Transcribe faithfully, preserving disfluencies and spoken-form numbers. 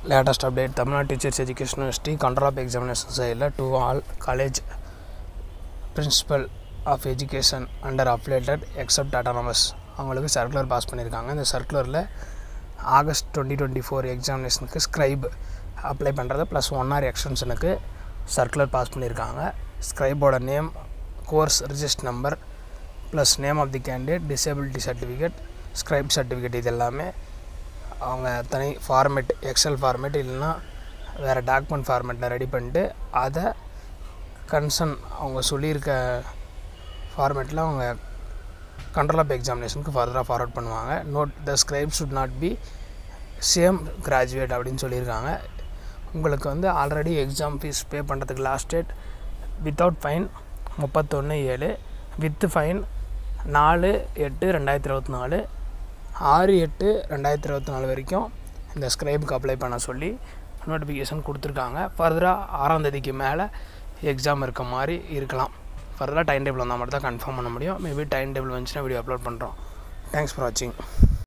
Latest update Tamil Nadu Teachers Education University control of examination side to all college principal of education under affiliated except autonomous அவங்களுக்கு circular pass பண்ணியிருக்காங்க. இந்த சர்க்குலரில் August twenty twenty four எக்ஸாமினேஷனுக்கு scribe apply பண்ணுறது plus one or எக்ஸ்டென்ஷனுக்கு circular pass பண்ணியிருக்காங்க. ஸ்க்ரைபோட name, course register number plus name of the candidate, disability certificate, scribe certificate இது எல்லாமே அவங்க தனி ஃபார்மேட், எக்ஸல் ஃபார்மேட் இல்லைன்னா வேறு டாக்குமெண்ட் ஃபார்மேட்டில் ரெடி பண்ணிட்டு அதை கன்சர்ன் அவங்க சொல்லியிருக்க ஃபார்மேட்டில் அவங்க கண்ட்ரோல் ஆஃப் எக்ஸாமினேஷனுக்கு ஃபர்தராக ஃபார்வர்ட் பண்ணுவாங்க. Note the scribe should not be same graduate அப்படின்னு சொல்லியிருக்காங்க. உங்களுக்கு வந்து ஆல்ரெடி எக்ஸாம் ஃபீஸ் பே பண்ணுறதுக்கு லாஸ்ட் டேட் வித்தவுட் ஃபைன் முப்பத்தொன்று ஏழு, வித்து ஃபைன் நாலு எட்டு ரெண்டாயிரத்தி இருபத்தி நாலு ஆறு எட்டு ரெண்டாயிரத்தி இருபத்தி நாலு வரைக்கும் இந்த ஸ்க்ரைபுக்கு அப்ளை பண்ண சொல்லி நோட்டிஃபிகேஷன் கொடுத்துருக்காங்க. ஃபர்தராக ஆறாம் தேதிக்கு மேலே எக்ஸாம் இருக்க மாதிரி இருக்கலாம். ஃபர்தராக டைம் டேபிள் வந்தால் மட்டும் தான் கன்ஃபார்ம் பண்ண முடியும். மேபி டைம் டேபிள் வந்துச்சுன்னா வீடியோ அப்லோட் பண்ணுறோம். தேங்க்ஸ் ஃபார் வாட்சிங்.